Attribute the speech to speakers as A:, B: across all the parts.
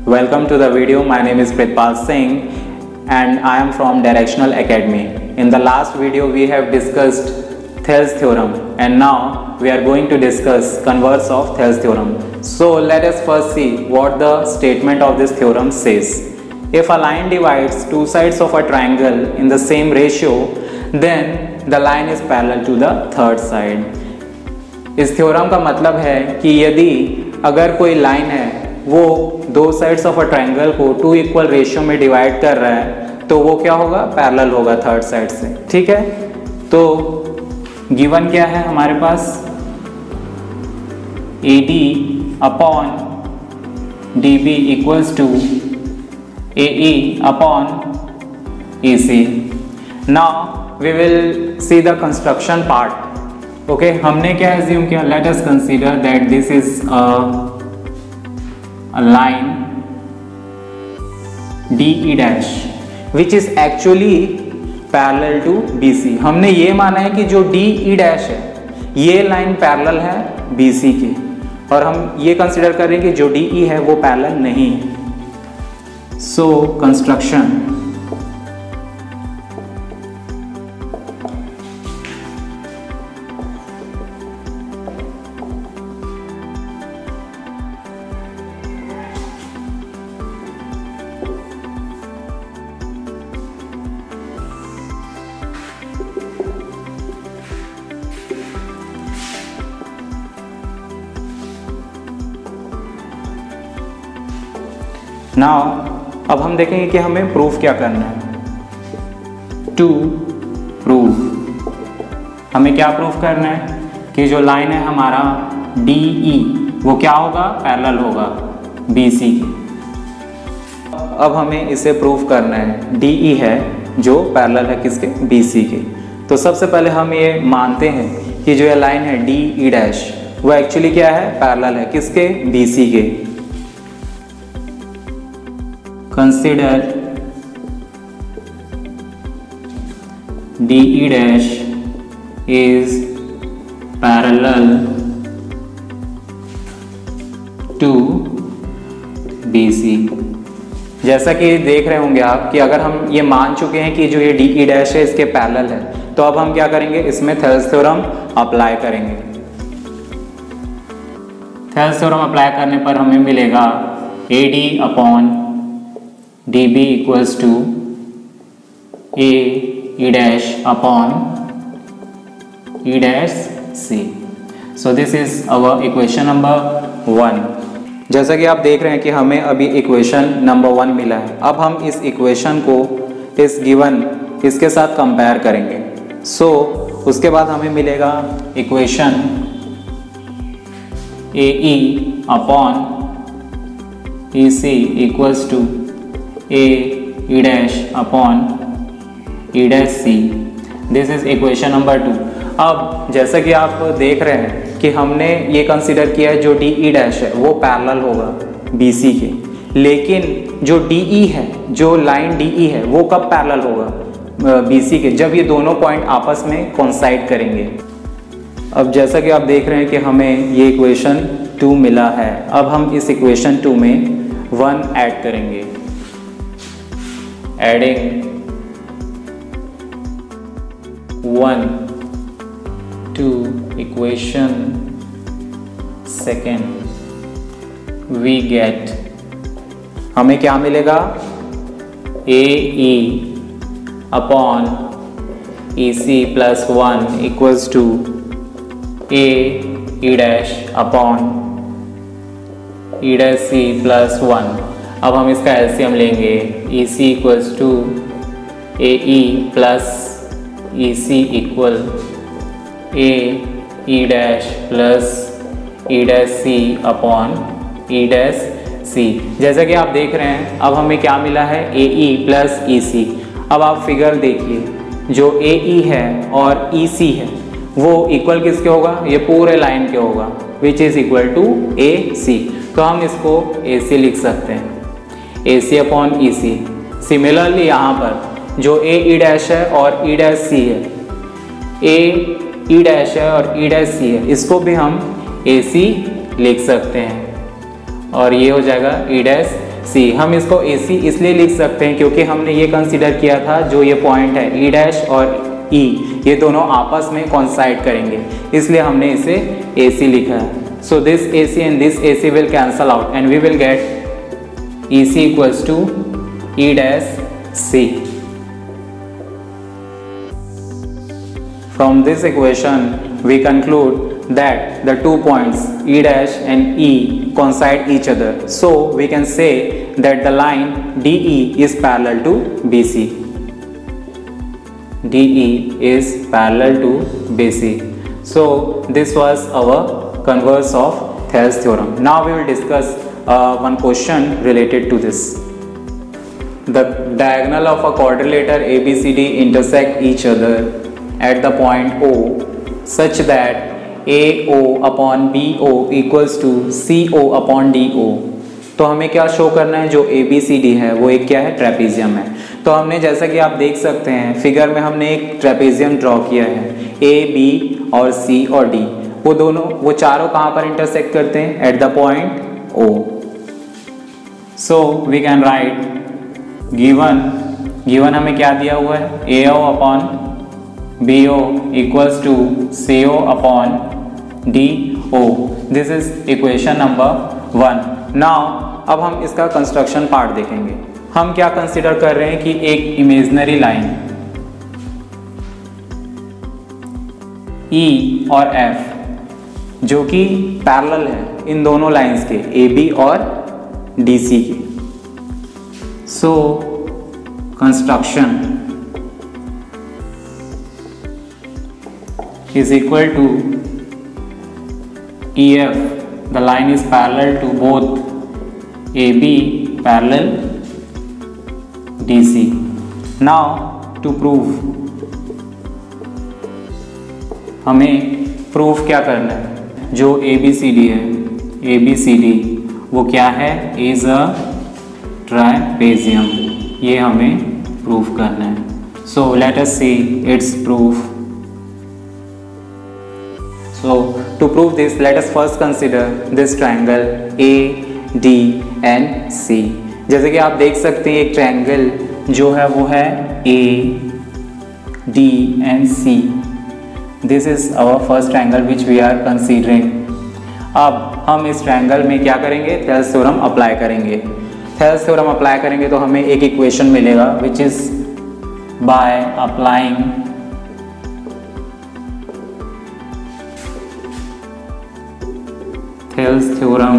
A: Welcome to the video. My name is Pritpal Singh and I am from Directional Academy. In the last video we have discussed Thales theorem and now we are going to discuss converse of Thales theorem. So let us first see what the statement of this theorem says. If a line divides two sides of a triangle in the same ratio, then the line is parallel to the third side. इस theorem का मतलब है कि यदि अगर कोई line है वो दो साइड्स ऑफ अ ट्रायंगल को टू इक्वल रेशियो में डिवाइड कर रहा है तो वो क्या होगा, पैरेलल होगा थर्ड साइड से। ठीक है, तो गिवन क्या है हमारे पास, AD upon DB equals to AE upon EC। Now we will see the construction part. Okay, हमने क्या एज्यूम किया, let us consider that this is a line DE dash which is actually parallel to BC। हमने ये माना है कि जो DE dash है ये लाइन पैरेलल है BC के, और हम ये कंसिडर कर रहे हैं कि जो DE है वो पैरेलल नहीं है। सो कंस्ट्रक्शन नाउ अब हम देखेंगे कि हमें प्रूफ क्या करना है। टू प्रूफ हमें क्या प्रूफ करना है कि जो लाइन है हमारा DE वो क्या होगा, पैरेलल होगा BC की। अब हमें इसे प्रूफ करना है, DE है जो पैरेलल है किसके, BC के। तो सबसे पहले हम ये मानते हैं कि जो ये लाइन है DE डैश वो एक्चुअली क्या है, पैरेलल है किसके, BC के। Consider DE dash is parallel to BC। जैसा कि देख रहे होंगे आप कि अगर हम ये मान चुके हैं कि जो ये DE dash है इसके पैरेलल है, तो अब हम क्या करेंगे, इसमें थेल्स थ्योरम अप्लाई करेंगे। थेल्स थ्योरम अप्लाई करने पर हमें मिलेगा AD upon DB equals to AE dash upon E dash C। So this is our equation number 1। जैसा कि आप देख रहे हैं कि हमें अभी इक्वेशन नंबर 1 मिला है। अब हम इस इक्वेशन को इस गिवन इसके साथ कंपेयर करेंगे। सो उसके बाद हमें मिलेगा equation AE upon EC equals to AE dash upon E dash C। This is equation number 2। अब जैसा कि आप देख रहे हैं कि हमने ये कंसिडर किया है जो DE dash है वो पैरेलल होगा BC के, लेकिन जो DE है, जो लाइन DE है वो कब पैरेलल होगा BC के, जब ये दोनों पॉइंट आपस में कोइंसाइड करेंगे। अब जैसा कि आप देख रहे हैं कि हमें ये इक्वेशन 2 मिला है। अब हम इस इक्वेशन 2 में 1 ऐड करेंगे। Adding 1 to equation second we get, हमें क्या मिलेगा, AE upon EC plus 1 equals to AE dash upon E dash C plus 1। अब हम इसका एलसीएम लेंगे, EC equals to AE plus EC equal AE dash plus E dash C upon E dash C। जैसा कि आप देख रहे हैं अब हमें क्या मिला है, AE प्लस EC। अब आप फिगर देखिए, जो AE है और EC है वो इक्वल किसके होगा, ये पूरे लाइन के होगा, which is equal to AC। तो हम इसको AC लिख सकते हैं, AC अपॉन EC। सिमिलरली यहाँ पर जो AE डैश है और E डैश C है, AE डैश है और E डैश C है, इसको भी हम AC लिख सकते हैं और ये हो जाएगा E डैश C। हम इसको AC इसलिए लिख सकते हैं क्योंकि हमने ये कंसीडर किया था जो ये पॉइंट है E डैश और E, ये दोनों आपस में कोइंसाइड करेंगे, इसलिए हमने इसे AC लिखा है। So this AC and this AC will cancel out and we will get EC equals to E dash C। From this equation we conclude that the 2 points E dash and E coincide each other, so we can say that the line DE is parallel to BC. DE is parallel to BC. So this was our converse of Thales theorem. Now we will discuss one question related to this. The diagonal of a quadrilateral ABCD intersect each other at the point O such that AO upon BO equals to CO upon DO। तो हमें क्या show करना है, जो ABCD है वो एक क्या है, ट्रेपेजियम है। तो हमने जैसा कि आप देख सकते हैं फिगर में हमने एक ट्रेपेजियम ड्रॉ किया है, A, B और C और D, वो चारों कहाँ पर इंटरसेक्ट करते हैं, at the point O। So we can write given हमें क्या दिया हुआ है, AO upon BO equals to CO upon DO। This is equation number 1। Now अब हम इसका कंस्ट्रक्शन पार्ट देखेंगे। हम क्या कंसिडर कर रहे हैं कि एक इमेजिनरी लाइन E और F जो कि पैरेलल है इन दोनों लाइंस के, AB और DC के। So construction is equal to EF, the line is parallel to both AB parallel DC। Now to prove, हमें प्रूफ क्या करना है, जो ABCD है, ABCD वो क्या है, is a trapezium, ये हमें प्रूफ करना है। So let us see its proof। So to prove this, let us first consider this triangle A, D and C। जैसे कि आप देख सकते हैं एक ट्रायंगल जो है वो है A, D and C। This is our first triangle which we are considering। अब हम इस ट्रायंगल में क्या करेंगे, थेल्स थ्योरम अप्लाई करेंगे। थेल्स थ्योरम अप्लाई करेंगे तो हमें एक इक्वेशन मिलेगा which is by applying Thales theorem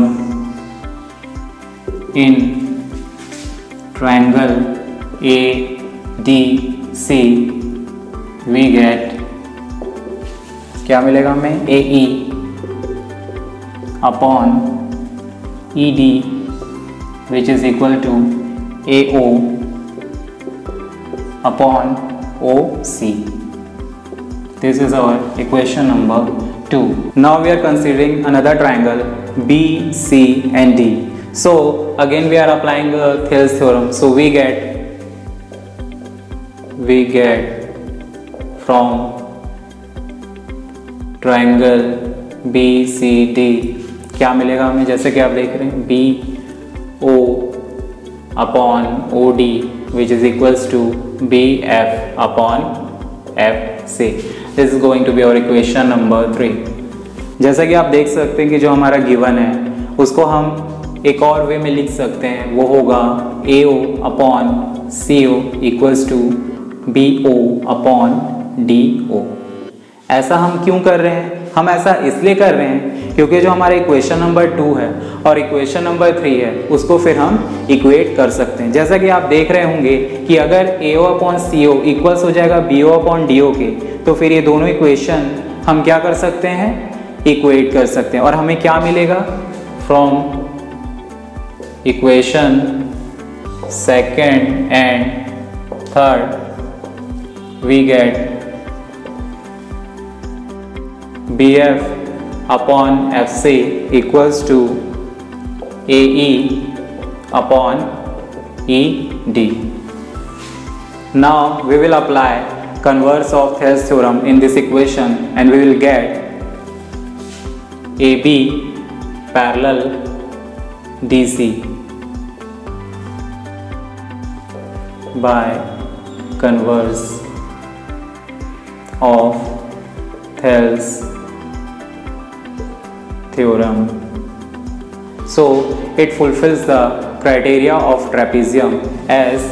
A: in triangle ADC we get, क्या मिलेगा हमें, AE upon ED which is equal to AO upon OC। This is our equation number 2। Now we are considering another triangle B, C and D। So again we are applying Thales theorem। So we get from triangle BCD क्या मिलेगा हमें, जैसे कि आप देख रहे हैं BO upon OD which is equals to BF upon FC। This is going to be our equation number 3। जैसा कि आप देख सकते हैं कि जो हमारा गिवन है उसको हम एक और वे में लिख सकते हैं, वो होगा AO upon CO equals to BO upon DO। ऐसा हम क्यों कर रहे हैं, हम ऐसा इसलिए कर रहे हैं क्योंकि जो हमारा इक्वेशन नंबर 2 है और इक्वेशन नंबर 3 है उसको फिर हम इक्वेट कर सकते हैं। जैसा कि आप देख रहे होंगे कि अगर AO अपॉन CO इक्वल्स हो जाएगा BO अपॉन DO के, तो फिर ये दोनों इक्वेशन हम क्या कर सकते हैं, इक्वेट कर सकते हैं। और हमें क्या मिलेगा, from equation second and third we get BF upon FC equals to AE upon ED। Now we will apply converse of Thales theorem in this equation and we will get AB parallel DC by converse of Thales theorem. So it fulfills the criteria of trapezium as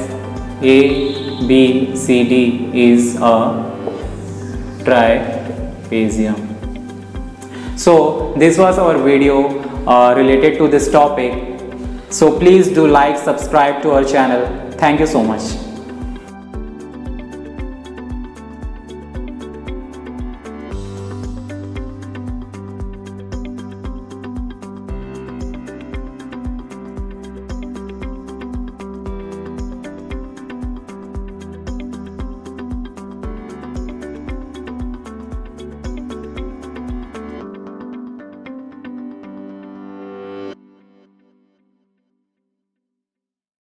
A: ABCD is a trapezium. So this was our video related to this topic. So please do like, subscribe to our channel. Thank you so much.